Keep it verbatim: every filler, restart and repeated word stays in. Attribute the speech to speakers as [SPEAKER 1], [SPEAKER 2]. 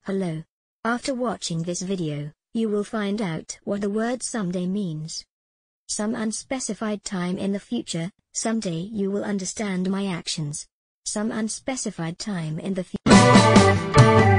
[SPEAKER 1] below. After watching this video, you will find out what the word someday means. Some unspecified time in the future, someday you will understand my actions. Some unspecified time in the future.